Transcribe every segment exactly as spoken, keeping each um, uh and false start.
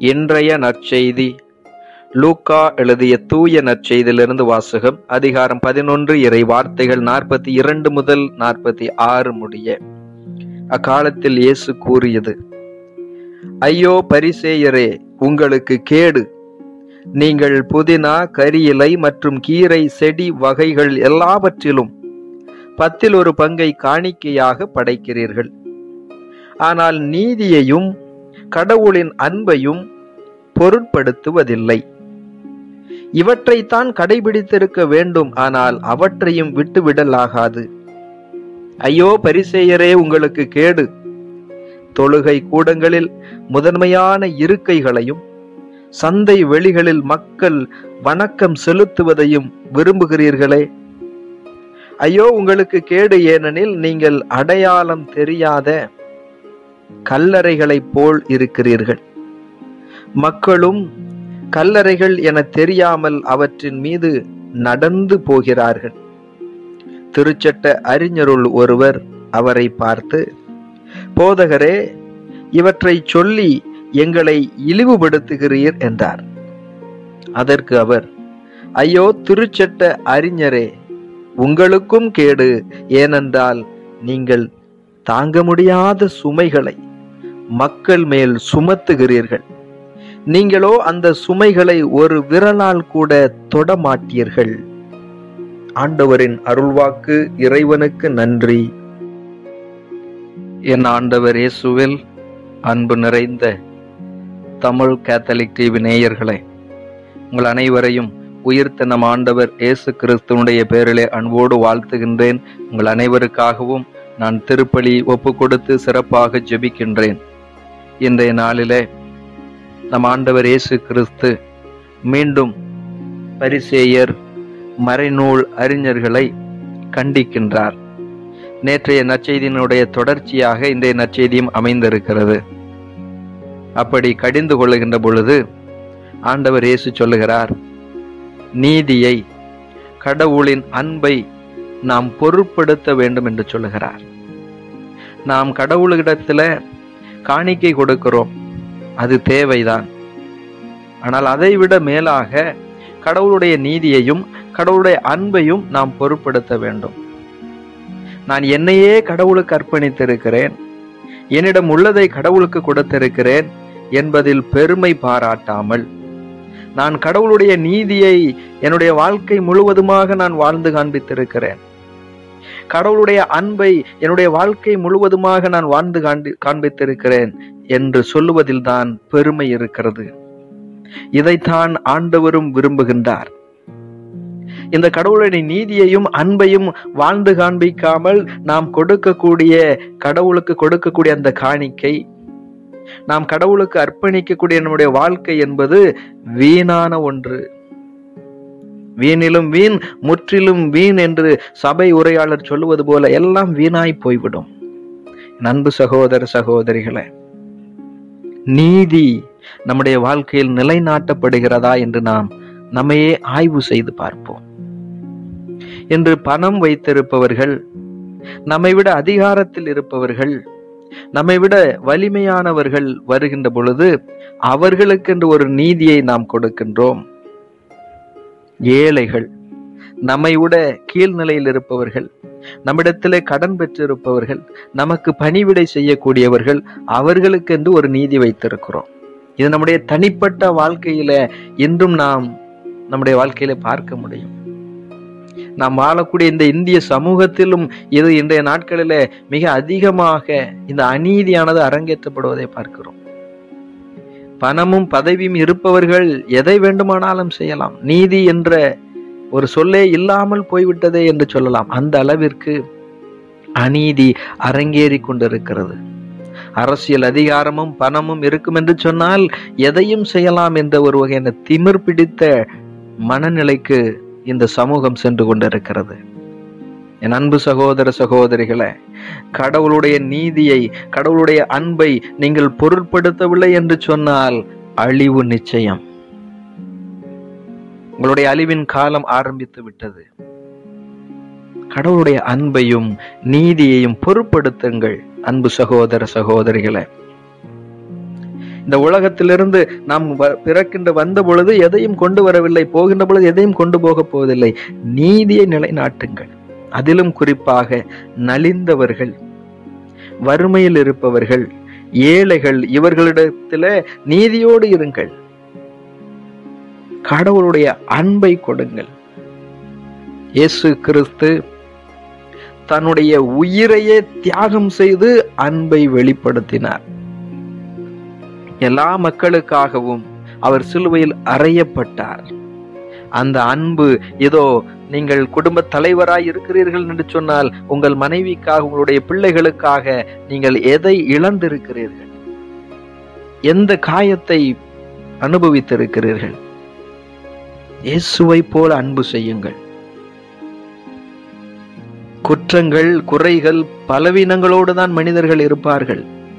இன்றைய நற்செய்தி லூக்கா எழுதிய தூய நற்செய்தியிலிருந்து வாசகம். அதிகாரம் பதினொன்று, இறை வார்த்தைகள் நாற்பத்தி இரண்டு முதல் நாற்பத்தி ஆறு முடிய. அக்காலத்தில் இயேசு கூறியது: ஐயோ பரிசேயரே, உங்களுக்கு கேடு! நீங்கள் புதினா, கரியிலை மற்றும் கீரை செடி வகைகள் எல்லாவற்றிலும் பத்தில் ஒரு பங்கை காணிக்கையாக படைக்கிறீர்கள். ஆனால் நீதியையும் கடவுளின் அன்பையும் பொருட்படுத்துவதில்லை. இவற்றைத்தான் கடைபிடித்திருக்க வேண்டும், ஆனால் அவற்றையும் விட்டுவிடலாகாது. ஐயோ பரிசேயரே, உங்களுக்கு கேடு! தொழுகை கூடங்களில் முதன்மையான இருக்கைகளையும் சந்தை வெளிகளில் மக்கள் வணக்கம் செலுத்துவதையும் விரும்புகிறீர்களே. ஐயோ உங்களுக்கு கேடு! ஏனெனில் நீங்கள் அடையாளம் தெரியாத கல்லறைகளைப் போல் இருக்கிறீர்கள். மக்களும் கல்லறைகள் என தெரியாமல் அவற்றின் மீது நடந்து போகிறார்கள். திருச்சட்ட அறிஞருள் ஒருவர் அவரை பார்த்து, போதகரே, இவற்றை சொல்லி எங்களை இழிவுபடுத்துகிறீர் என்றார். அதற்கு அவர், ஐயோ திருச்சட்ட அறிஞரே, உங்களுக்கும் கேடு! ஏனென்றால் நீங்கள் தாங்க முடியாத சுமைகளை மக்கள் மேல் சுமத்துகிறீர்கள். நீங்களோ அந்த சுமைகளை ஒரு விரலால் கூட தொடமாட்டீர்கள். ஆண்டவரின் அருள்வாக்கு. இறைவனுக்கு நன்றி. என் ஆண்டவர் இயேசுவில் அன்பு நிறைந்த தமிழ் கேத்தலிக் டிவி நேயர்களே, உங்கள் அனைவரையும் உயிர்த்த நம் ஆண்டவர் இயேசு கிறிஸ்துவனுடைய பெயரிலே அன்போடு வாழ்த்துகின்றேன். உங்கள் அனைவருக்காகவும் நான் திருப்பலி ஒப்பு கொடுத்து சிறப்பாக ஜெபிக்கின்றேன். இன்றைய நாளிலே நம் ஆண்டவர் இயேசு கிறிஸ்து மீண்டும் பரிசேயர், மறைநூல் அறிஞர்களை கண்டிக்கின்றார். நேற்றைய நற்செய்தியினுடைய தொடர்ச்சியாக இன்றைய நற்செய்தியும் அமைந்திருக்கிறது. அப்படி கடிந்து கொள்ளுகின்ற பொழுது ஆண்டவர் இயேசு சொல்லுகிறார், நீதியை, கடவுளின் அன்பை நாம் பொருட்படுத்த வேண்டும் என்று சொல்லுகிறார். நாம் கடவுளிடத்துல காணிக்கை கொடுக்கிறோம், அது தேவைதான். ஆனால் அதை விட மேலாக கடவுளுடைய நீதியையும் கடவுளுடைய அன்பையும் நாம் பொருட்படுத்த வேண்டும். நான் என்னையே கடவுளுக்கு அர்ப்பணித்திருக்கிறேன், என்னிடம் உள்ளதை கடவுளுக்கு கொடுத்திருக்கிறேன் என்பதில் பெருமை பாராட்டாமல், நான் கடவுளுடைய நீதியை என்னுடைய வாழ்க்கை முழுவதுமாக நான் வாழ்ந்து காண்பித்திருக்கிறேன், கடவுளுடைய அன்பை என்னுடைய வாழ்க்கை முழுவதுமாக நான் வாழ்ந்து காண்பி காண்பித்திருக்கிறேன் என்று சொல்லுவதில் தான் பெருமை இருக்கிறது. இதைத்தான் ஆண்டவரும் விரும்புகின்றார். இந்த கடவுளுடைய நீதியையும் அன்பையும் வாழ்ந்து காண்பிக்காமல் நாம் கொடுக்கக்கூடிய, கடவுளுக்கு கொடுக்கக்கூடிய அந்த காணிக்கை, நாம் கடவுளுக்கு அர்ப்பணிக்கக்கூடிய நம்முடைய வாழ்க்கை என்பது வீணான ஒன்று. வீணிலும் வீண், முற்றிலும் வீண் என்று சபை உரையாளர் சொல்லுவது போல எல்லாம் வீணாய் போய்விடும். அன்பு சகோதர சகோதரிகளே, நீதி நம்முடைய வாழ்க்கையில் நிலைநாட்டப்படுகிறதா என்று நாம் நம்மையே ஆய்வு செய்து பார்ப்போம். இன்று பணம் வைத்திருப்பவர்கள், நம்மை விட அதிகாரத்தில் இருப்பவர்கள், நம்மை விட வலிமையானவர்கள் வருகின்ற பொழுது அவர்களுக்கென்று ஒரு நீதியை நாம் கொடுக்கின்றோம். ஏழைகள், நம்மை விட கீழ்நிலையில் இருப்பவர்கள், நம்மிடத்திலே கடன் பெற்றிருப்பவர்கள், நமக்கு பணிவிடை செய்யக்கூடியவர்கள், அவர்களுக்கென்று ஒரு நீதி வைத்திருக்கிறோம். இது நம்முடைய தனிப்பட்ட வாழ்க்கையில இன்றும் நாம் நம்முடைய வாழ்க்கையில பார்க்க முடியும். நாம் வாழக்கூடிய இந்த இந்திய சமூகத்திலும் இது இன்றைய நாட்களில மிக அதிகமாக இந்த அநீதியானது அரங்கேற்றப்படுவதை பார்க்கிறோம். பணமும் பதவியும் இருப்பவர்கள் எதை வேண்டுமானாலும் செய்யலாம். நீதி என்ற ஒரு சொல்லே இல்லாமல் போய்விட்டதே என்று சொல்லலாம். அந்த அளவிற்கு அநீதி அரங்கேறி கொண்டிருக்கிறது. அரசியல் அதிகாரமும் பணமும் இருக்கும் என்று சொன்னால் எதையும் செய்யலாம் என்ற ஒரு வகையான திமிர் பிடித்த மனநிலைக்கு இந்த சமூகம் சென்று கொண்டிருக்கிறது. என் அன்பு சகோதர சகோதரிகளே, கடவுளுடைய நீதியை, கடவுளுடைய அன்பை நீங்கள் பொருட்படுத்தவில்லை என்று சொன்னால் அழிவு நிச்சயம். உங்களுடைய அழிவின் காலம் ஆரம்பித்து விட்டது. கடவுளுடைய அன்பையும் நீதியையும் பொருட்படுத்துங்கள் அன்பு சகோதர சகோதரிகளே. இந்த உலகத்திலிருந்து நாம் பிறக்கின்ற வந்த பொழுது எதையும் கொண்டு வரவில்லை, போகின்ற பொழுது எதையும் கொண்டு போக போவதில்லை. நீதியை நிலைநாட்டுங்கள். அதிலும் குறிப்பாக நலிந்தவர்கள், வறுமையில் இருப்பவர்கள், ஏழைகள், இவர்களிடத்துல நீதியோடு இருங்கள். கடவுளுடைய அன்பை கொடுங்கள். இயேசு கிறிஸ்து தன்னுடைய உயிரையே தியாகம் செய்து அன்பை வெளிப்படுத்தினார். எல்லா மக்களுக்காகவும் அவர் சிலுவையில் அறையப்பட்டார். அந்த அன்பு, இதோ நீங்கள் குடும்ப தலைவராய் இருக்கிறீர்கள் என்று சொன்னால் உங்கள் மனைவிக்காக, உங்களுடைய பிள்ளைகளுக்காக நீங்கள் எதை இழந்திருக்கிறீர்கள்? எந்த காயத்தை அனுபவித்திருக்கிறீர்கள்? இயேசுவை போல அன்பு செய்யுங்கள். குற்றங்கள், குறைகள், பலவீனங்களோடு தான் மனிதர்கள் இருப்பார்கள்.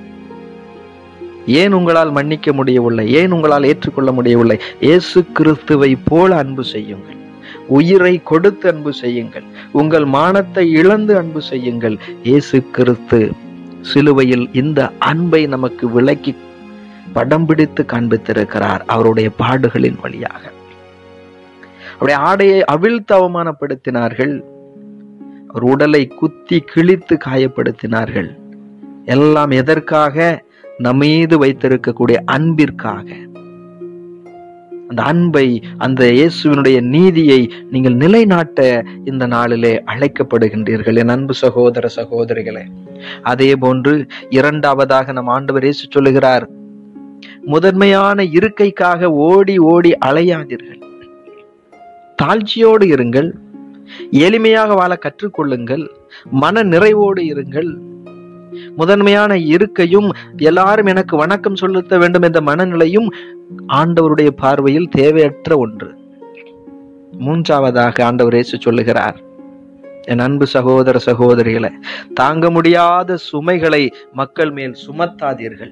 ஏன் உங்களால் மன்னிக்க முடியவில்லை? ஏன் உங்களால் ஏற்றுக்கொள்ள முடியவில்லை? இயேசு கிறிஸ்துவை போல அன்பு செய்யுங்கள். உயிரை கொடுத்து அன்பு செய்யுங்கள். உங்கள் மானத்தை இழந்து அன்பு செய்யுங்கள். இயேசு கிறிஸ்து சிலுவையில் இந்த அன்பை நமக்கு விளக்கி படம் பிடித்து காண்பித்திருக்கிறார். அவருடைய பாடுகளின் வழியாக அவருடைய ஆடையை அவிழ்த்து அவமானப்படுத்தினார்கள். அவர் உடலை குத்தி கிழித்து காயப்படுத்தினார்கள். எல்லாம் எதற்காக? நம்மீது வைத்திருக்கக்கூடிய அன்பிற்காக. அந்த அன்பை, அந்த இயேசுவினுடைய நீதியை நீங்கள் நிலைநாட்ட இந்த நாளிலே அழைக்கப்படுகின்றீர்கள் என் அன்பு சகோதர சகோதரிகளே. அதே போன்று இரண்டாவதாக நம் ஆண்டவர் இயேசு சொல்லுகிறார், முதன்மையான இருக்கைக்காக ஓடி ஓடி அலையாதீர்கள். தாழ்ச்சியோடு இருங்கள். எளிமையாக வாழ கற்றுக்கொள்ளுங்கள். மன நிறைவோடு இருங்கள். முதன்மையான இருக்கையும், எல்லாரும் எனக்கு வணக்கம் செலுத்த வேண்டும் என்ற மனநிலையும் ஆண்டவருடைய பார்வையில் தேவையற்ற ஒன்று. மூன்றாவதாக ஆண்டவர் இயேசு சொல்லுகிறார், என் அன்பு சகோதர சகோதரிகளை, தாங்க முடியாத சுமைகளை மக்கள் மேல் சுமத்தாதீர்கள்.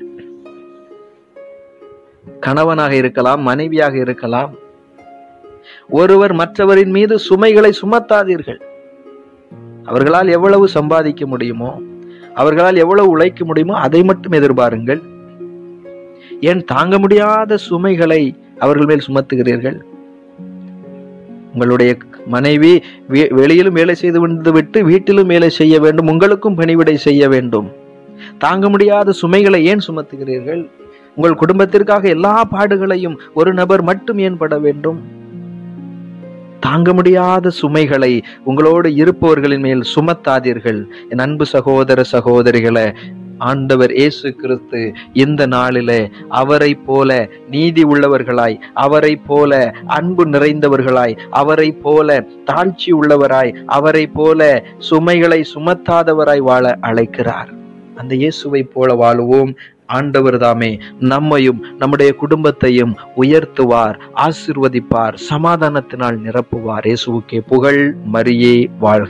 கணவனாக இருக்கலாம், மனைவியாக இருக்கலாம், ஒருவர் மற்றவரின் மீது சுமைகளை சுமத்தாதீர்கள். அவர்களால் எவ்வளவு சம்பாதிக்க முடியுமோ, அவர்களால் எவ்வளவு உழைக்க முடியுமோ அதை மட்டும் எதிர்பாருங்கள். ஏன் தாங்க முடியாத சுமைகளை அவர்கள் மேல் சுமத்துகிறீர்கள்? உங்களுடைய மனைவி வெளியிலும் வேலை செய்து வந்து விட்டு வீட்டிலும் வேலை செய்ய வேண்டும், உங்களுக்கும் பணிவிடை செய்ய வேண்டும். தாங்க முடியாத சுமைகளை ஏன் சுமத்துகிறீர்கள்? உங்கள் குடும்பத்திற்காக எல்லா பாடுகளையும் ஒரு நபர் மட்டும் ஏன் பட வேண்டும்? தாங்க முடியாத சுமைகளை உங்களோடு இருப்பவர்களின் மேல் சுமத்தாதீர்கள். என் அன்பு சகோதர சகோதரிகளை, ஆண்டவர் இயேசு கிறிஸ்து இந்த நாளிலே அவரை போல நீதி உள்ளவர்களாய், அவரை போல அன்பு நிறைந்தவர்களாய், அவரை போல தாழ்ச்சி உள்ளவராய், அவரை போல சுமைகளை சுமத்தாதவராய் வாழ அழைக்கிறார். அந்த இயேசுவை போல வாழுவோம். ஆண்டவர் தாமே நம்மையும் நம்முடைய குடும்பத்தையும் உயர்த்துவார், ஆசீர்வதிப்பார், சமாதானத்தினால் நிரப்புவார். இயேசுவுக்கே புகழ். மரியே வாழ்க.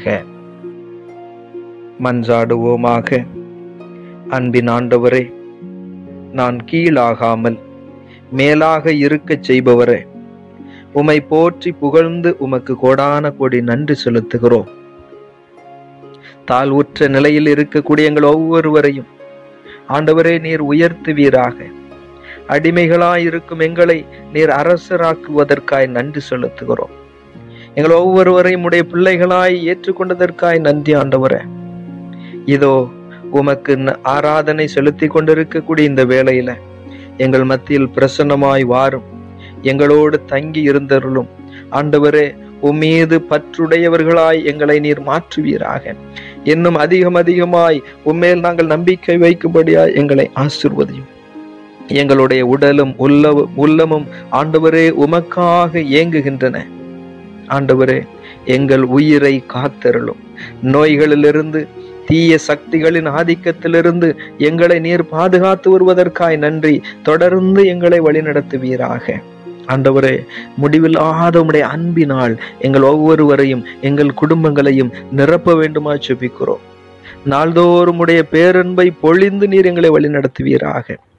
மன்றாடுவோமாக. அன்பின் ஆண்டவரே, நான் கீழாகாமல் மேலாக இருக்கச் செய்பவரே, உம்மை போற்றி புகழ்ந்து உமக்கு கோடான கோடி நன்றி செலுத்துகிறோம். தாழ்வுற்ற நிலையில் இருக்கக்கூடிய எங்கள் ஒவ்வொருவரையும் ஆண்டவரே நீர் உயர்த்துவீராக. அடிமைகளாயிருக்கும் எங்களை நீர் அரசராக்குவதற்காய் நன்றி செலுத்துகிறோம். எங்கள் ஒவ்வொருவரையும் உடைய பிள்ளைகளாய் ஏற்றுக்கொண்டதற்காய் நன்றி ஆண்டவரே. இதோ உமக்கு ஆராதனை செலுத்தி கொண்டிருக்கக்கூடிய இந்த வேளையில எங்கள் மத்தியில் பிரசன்னமாய் வாரும், எங்களோடு தங்கி இருந்தருளும். ஆண்டவரே, உம்மீது பற்றுடையவர்களாய் எங்களை நீர் மாற்றுவீராக. இன்னும் அதிகம் அதிகமாய் உம்மேல் நாங்கள் நம்பிக்கை வைக்கும்படியாய் எங்களை ஆசீர்வதியும். எங்களுடைய உடலும் உள்ளவும் உள்ளமும் ஆண்டவரே உமக்காக ஏங்குகின்றன. ஆண்டவரே, எங்கள் உயிரை காத்தருளும். நோய்களிலிருந்து, தீய சக்திகளின் ஆதிக்கத்திலிருந்து எங்களை நீர் பாதுகாத்து வருவதற்காய் நன்றி. தொடர்ந்து எங்களை வழிநடத்துவீராக. ஆண்டவரே, முடிவில்லாத உம்முடைய அன்பினால் எங்கள் ஒவ்வொருவரையும் எங்கள் குடும்பங்களையும் நிரப்ப வேண்டுமா ஜெபிக்கிறோம். நாள்தோறும் உடைய பேரன்பை பொழிந்து நீர் எங்களை வழி நடத்துவீராக.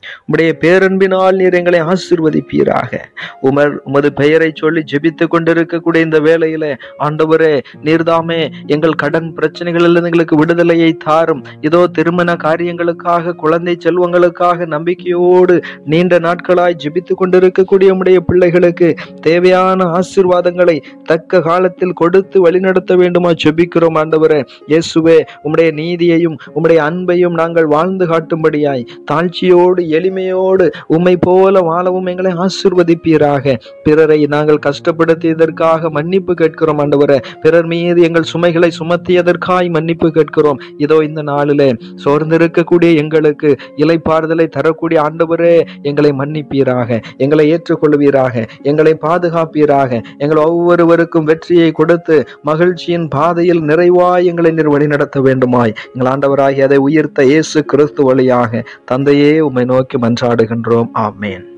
உம்முடைய பேரன்பினால் நீர் எங்களை ஆசீர்வதிப்பீராக. உமர் உமது பெயரை சொல்லி ஜெபித்துக் கொண்டிருக்கக்கூடிய இந்த வேளையில ஆண்டவரே, நீர்தாமே எங்கள் கடன் பிரச்சனைகளில் எங்களுக்கு விடுதலையை தாரும். இதோ திருமண காரியங்களுக்காக, குழந்தை செல்வங்களுக்காக நம்பிக்கையோடு நீண்ட நாட்களாய் ஜெபித்துக் கொண்டிருக்கக்கூடிய உம்முடைய பிள்ளைகளுக்கு தேவையான ஆசீர்வாதங்களை தக்க காலத்தில் கொடுத்து வழிநடத்த வேண்டுமா ஜெபிக்கிறோம் ஆண்டவரே. இயேசுவே, உம்முடைய நீதியையும் உம்முடைய அன்பையும் நாங்கள் வாழ்ந்து காட்டும்படியாய் தாழ்ச்சியோடு எளிமையோடு உம்மை போல வாழவும் எங்களை ஆசீர்வதிப்பீராக. பிறரை நாங்கள் கஷ்டப்படுத்தியதற்காக மன்னிப்பு கேட்கிறோம் ஆண்டவரே. பிறர் மீது எங்கள் சுமைகளை சுமத்தியதற்காய் மன்னிப்பு கேட்கிறோம். இதோ இந்த நாளிலே சோர்ந்திருக்கக்கூடிய எங்களுக்கு இளைப்பாறுதலை தரக்கூடிய ஆண்டவரே, எங்களை மன்னிப்பீராக, எங்களை ஏற்றுக்கொள்வீராக, எங்களை பாதுகாப்பீராக. எங்கள் ஒவ்வொருவருக்கும் வெற்றியை கொடுத்து மகிழ்ச்சியின் பாதையில் நிறைவாய் எங்களை நீர் வழிநடத்த வேண்டுமாய் எங்கள் ஆண்டவராகி அதை உயிர்த்த இயேசு கிறிஸ்து வழியாக தந்தையே உம்மை நோக்கி மன்றாடுகின்றோம். ஆமேன்.